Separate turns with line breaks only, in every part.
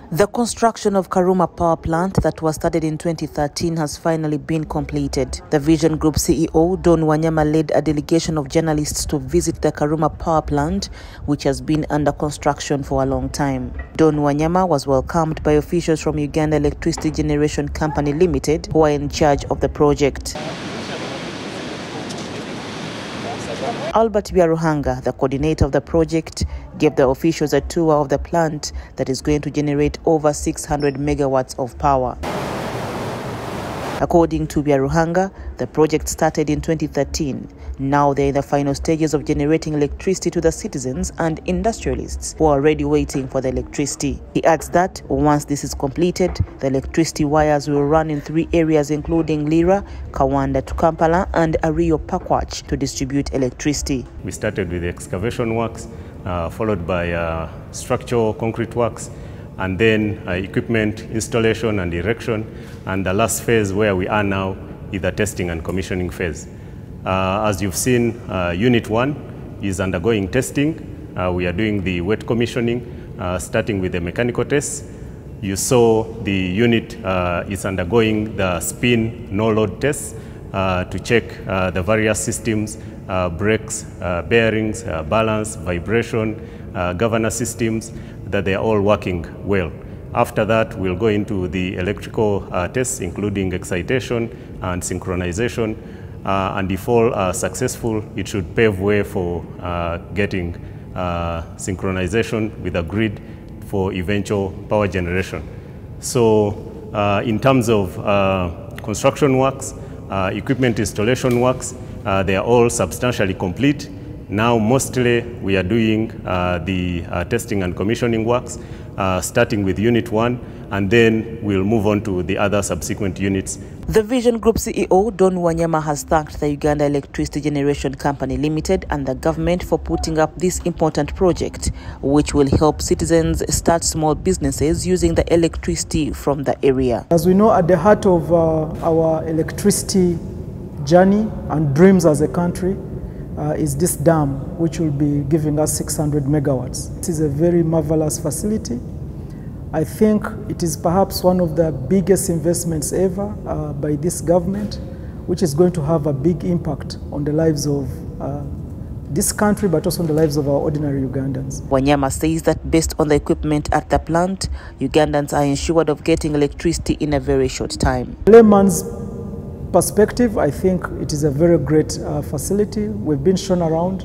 The construction of Karuma Power Plant that was started in 2013 has finally been completed. The Vision Group CEO, Don Wanyama, led a delegation of journalists to visit the Karuma Power Plant, which has been under construction for a long time. Don Wanyama was welcomed by officials from Uganda Electricity Generation Company Limited, who are in charge of the project. Albert Byaruhanga, the coordinator of the project, gave the officials a tour of the plant that is going to generate over 600 megawatts of power. According to Byaruhanga, the project started in 2013. Now they're in the final stages of generating electricity to the citizens and industrialists who are already waiting for the electricity. He adds that once this is completed, the electricity wires will run in 3 areas including Lira, Kawanda to Kampala and Ario Pakwach to distribute electricity.
We started with the excavation works, followed by structural concrete works, and then equipment installation and erection, and the last phase where we are now is the testing and commissioning phase. As you've seen, Unit 1 is undergoing testing. We are doing the wet commissioning, starting with the mechanical tests. You saw the unit is undergoing the spin no-load tests to check the various systems, brakes, bearings, balance, vibration, governor systems, that they are all working well. After that, we'll go into the electrical tests, including excitation and synchronization. And if all are successful, it should pave way for getting synchronization with the grid for eventual power generation. So in terms of construction works, equipment installation works, they are all substantially complete. Now mostly we are doing the testing and commissioning works, starting with Unit 1, and then we'll move on to the other subsequent units.
The Vision Group CEO, Don Wanyama, has thanked the Uganda Electricity Generation Company Limited and the government for putting up this important project, which will help citizens start small businesses using the electricity from the area.
As we know, at the heart of our electricity journey and dreams as a country is this dam, which will be giving us 600 megawatts. This is a very marvelous facility. I think it is perhaps one of the biggest investments ever by this government, which is going to have a big impact on the lives of this country, but also on the lives of our ordinary Ugandans.
Wanyama says that based on the equipment at the plant, Ugandans are ensured of getting electricity in a very short time.
Layman's perspective, I think it is a very great facility. We've been shown around.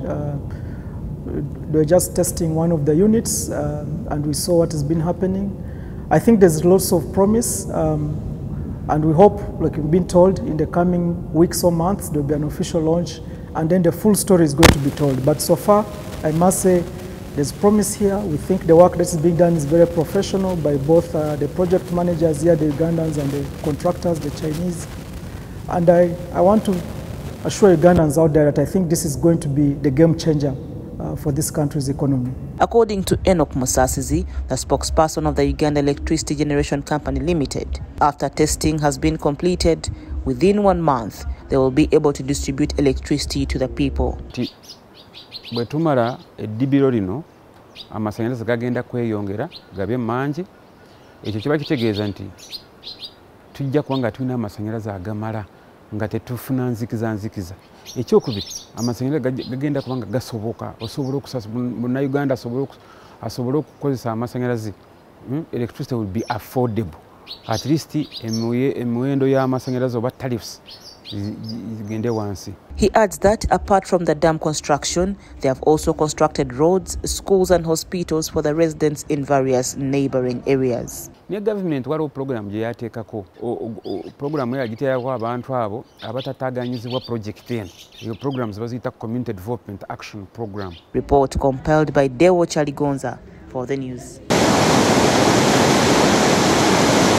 We're just testing one of the units and we saw what has been happening. I think there's lots of promise and we hope, like we've been told, in the coming weeks or months there'll be an official launch and then the full story is going to be told. But so far, I must say, there's promise here. We think the work that is being done is very professional by both the project managers here, the Ugandans, and the contractors, the Chinese. And I want to assure Ugandans out there that I think this is going to be the game changer for this country's economy.
According to Enoch Musasizi, the spokesperson of the Uganda Electricity Generation Company Limited, after testing has been completed, within 1 month, they will be able to distribute electricity to the people.
Bwetumara eddibiro lino amasanyalaze gagenda kweyongera gabe mangi, ekyo kiba kitegeeza nti tujja kuba nga tulina amasanyalaze agamala nga tetufuna nzikiza. Ekyokubiri, amasanyalaze gagenda kuba nga gasoboka, osobola okusasa Munnayuganda asobole okukozesa amasanyalaze. Electricity will be affordable. At least emiwendo y'amasanyalaze oba tariffs zigende wansi.
He adds that apart from the dam construction, they have also constructed roads, schools and hospitals for the residents in various neighboring areas.
Ne government waliwo program gye yateekako, program yagiteekako abantu abo abatataganyizibwa project eno. Iyo programs baziyita Community Development Action Program.
Report compiled by Dewo Chaligonza for the news.